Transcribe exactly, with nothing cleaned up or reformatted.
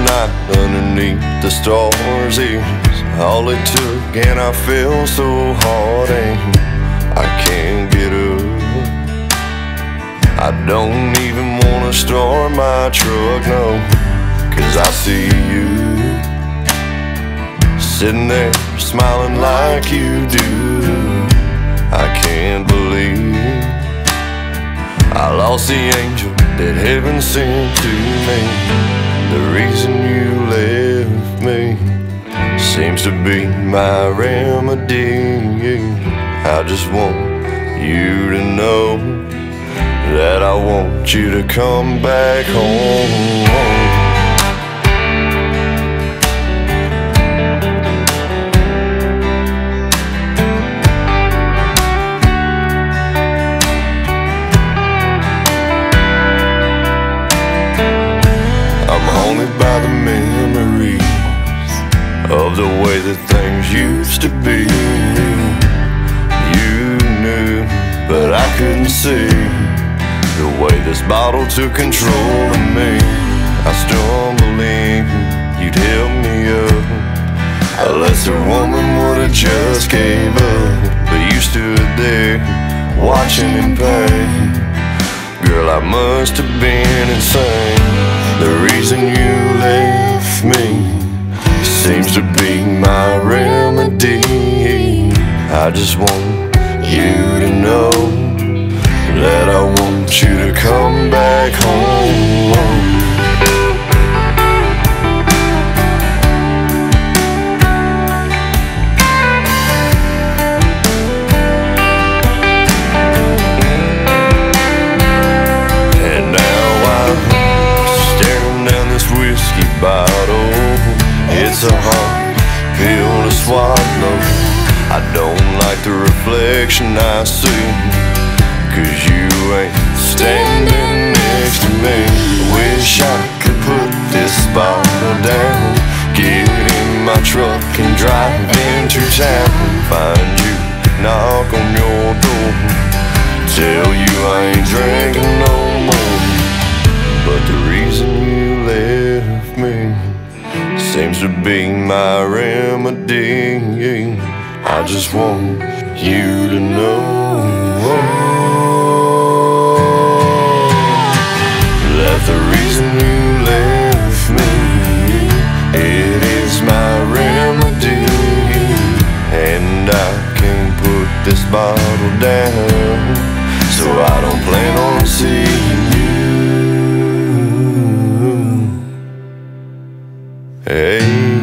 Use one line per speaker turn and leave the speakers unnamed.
night underneath the stars is all it took, and I feel so hard and I can't get up. I don't even wanna start my truck, no, 'cause I see you sitting there smiling like you do. I can't believe I lost the angel that heaven sent to me. The reason you left me seems to be my remedy. I just want you to know that I want you to come back home. By the memories of the way that things used to be. You knew, but I couldn't see the way this bottle took control of me. I stumbled in, you'd help me up. A lesser woman would've just gave up, but you stood there watching in pain. Girl, I must have been insane. The reason you left me seems to be my remedy. I just want you to know that I want you to come back home. Bottle, it's a hard pill to swallow. I don't like the reflection I see, 'cause you ain't standing next to me. Wish I could put this bottle down, get in my truck and drive into town, find you, knock on your door, tell you I ain't drinking no more. But the reason you left me seems to be my remedy. I just want you to know that the reason you left me, it is my remedy. And I can't put this bottle down, so I don't plan on seeing you. Hey.